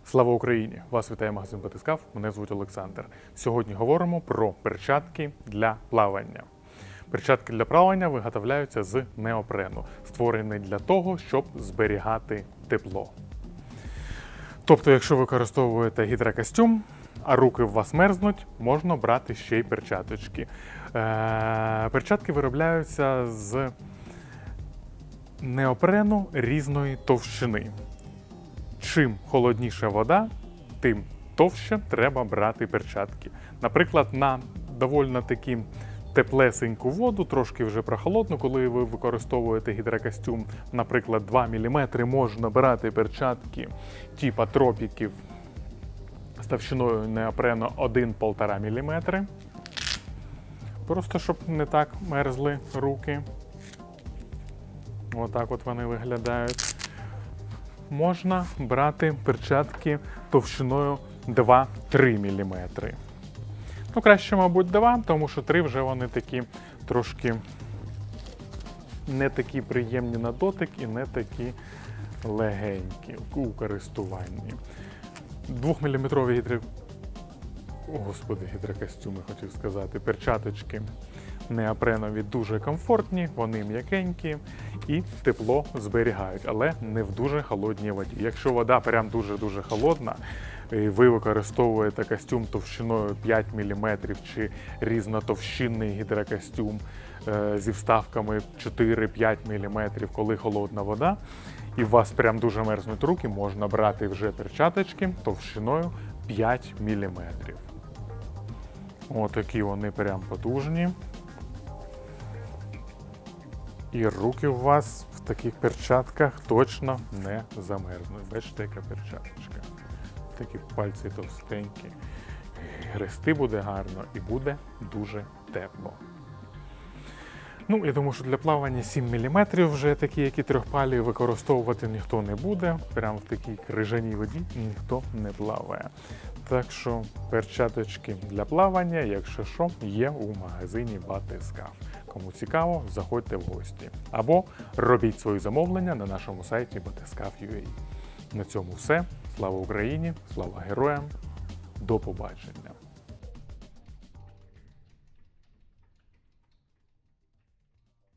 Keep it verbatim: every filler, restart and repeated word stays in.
Слава Україні! Вас вітає магазин Батискаф, мене звуть Олександр. Сьогодні говоримо про перчатки для плавання. Перчатки для плавання виготовляються з неопрену, створені для того, щоб зберігати тепло. Тобто, якщо ви використовуєте гідрокостюм, а руки у вас мерзнуть, можна брати ще й перчаточки. Е, перчатки виробляються з неопрену різної товщини. Чим холодніша вода, тим товще треба брати перчатки. Наприклад, на доволі таки теплесеньку воду, трошки вже прохолодну, коли ви використовуєте гідрокостюм, наприклад, два міліметри, можна брати перчатки типа тропіків з товщиною неопрену один-півтора міліметри. Просто щоб не так мерзли руки. Отак от вони виглядають. Можна брати перчатки товщиною два-три міліметри. Ну, краще, мабуть, два, тому що три вже вони такі трошки не такі приємні на дотик і не такі легенькі у користуванні. Двохміліметрові гідро... О, господи, гідрокостюми, хотів сказати, перчаточки неопренові дуже комфортні, вони м'якенькі і тепло зберігають, але не в дуже холодній воді. Якщо вода прям дуже-дуже холодна, і ви використовуєте костюм товщиною п'ять міліметрів чи різнотовщинний гідрокостюм е, зі вставками чотири-п'ять міліметрів, коли холодна вода, і у вас прям дуже мерзнуть руки, можна брати вже перчаточки товщиною п'ять міліметрів. Отакі вони прям потужні. І руки у вас в таких перчатках точно не замерзнуть. Бачите, яка перчаточка. Такі пальці товстенькі. Грести буде гарно і буде дуже тепло. Ну, я думаю, що для плавання сім міліметрів вже такі, які трьохпалі, використовувати ніхто не буде. Прямо в такій крижаній воді ніхто не плаває. Так що перчаточки для плавання, якщо що, є у магазині Батискаф. Кому цікаво, заходьте в гості. Або робіть свої замовлення на нашому сайті батискаф крапка ю а. На цьому все. Слава Україні! Слава героям! До побачення!